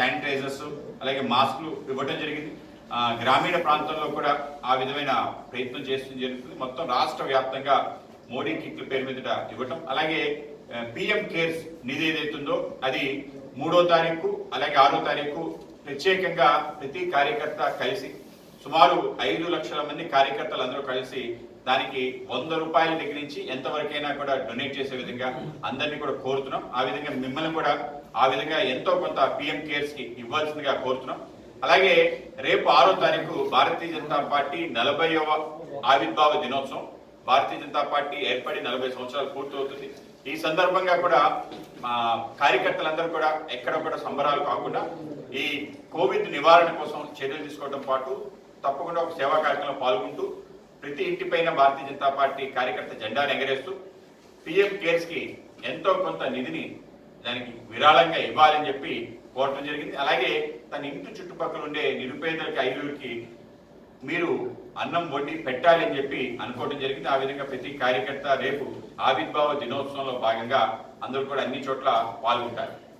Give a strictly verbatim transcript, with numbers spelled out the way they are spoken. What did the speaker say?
Sanitizers అలాగే మాస్కులు ఇవ్వడం జరిగింది. గ్రామీణ ప్రాంతంలో కూడా ఆ విధమైన ప్రయత్నం చేస్తూ జరుగుతుంది. మొత్తం రాష్ట్ర వ్యాప్తంగా మోడీ కిట్ల పేరు మీద ఇవ్వటం, అలాగే పిఎం కేర్స్ నిధి ఏదైతుందో అది మూడో తారీఖు అలాగే ఆరో తారీఖు ప్రత్యేకంగా ప్రతి కార్యకర్త కలిసి సుమారు ఐదు లక్షల మంది కార్యకర్తలు అందరూ కలిసి దానికి వంద రూపాయల దగ్గర నుంచి ఎంతవరకైనా కూడా డొనేట్ చేసే విధంగా అందరినీ కూడా కోరుతున్నాం. ఆ విధంగా మిమ్మల్ని కూడా ఆ విధంగా ఎంతో కొంత పిఎం కేర్స్ కి ఇవ్వాల్సిందిగా కోరుతున్నాం. అలాగే రేపు ఆరో తారీఖు భారతీయ జనతా పార్టీ నలభైవ ఆవిర్భావ దినోత్సవం. భారతీయ జనతా పార్టీ ఏర్పడి నలభై సంవత్సరాలు పూర్తవుతుంది. ఈ సందర్భంగా కూడా మా కార్యకర్తలందరూ కూడా ఎక్కడ కూడా సంబరాలు కాకుండా ఈ కోవిడ్ నివారణ కోసం చర్యలు తీసుకోవడం పాటు తప్పకుండా ఒక సేవా కార్యక్రమంలో పాల్గొంటూ ప్రతి ఇంటిపైన భారతీయ జనతా పార్టీ కార్యకర్త జెండాను ఎగరేస్తూ పిఎం కేర్స్ కి ఎంతో కొంత నిధిని దానికి విరాళంగా ఇవ్వాలని చెప్పి కోరటం జరిగింది. అలాగే తన ఇంటి చుట్టుపక్కల ఉండే నిరుపేదలకి ఐదుగురికి మీరు అన్నం వండి పెట్టాలి అని చెప్పి అనుకోవడం జరిగింది. ఆ విధంగా ప్రతి కార్యకర్త రేపు ఆవిర్భావ దినోత్సవంలో భాగంగా అందరూ కూడా అన్ని చోట్ల పాల్గొంటారు.